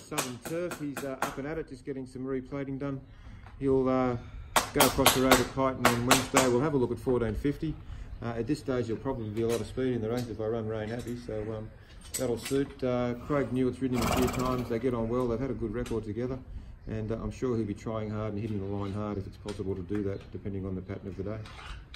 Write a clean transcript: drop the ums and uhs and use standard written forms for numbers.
Southern Turf. He's up and at it, just getting some replating done. He'll go across the road at Kyneton on Wednesday. We'll have a look at 1450. At this stage, there'll probably be a lot of speed in the race if I run Rain Happy, so that'll suit. Craig Newitt's ridden him a few times. They get on well. They've had a good record together, and I'm sure he'll be trying hard and hitting the line hard if it's possible to do that, depending on the pattern of the day.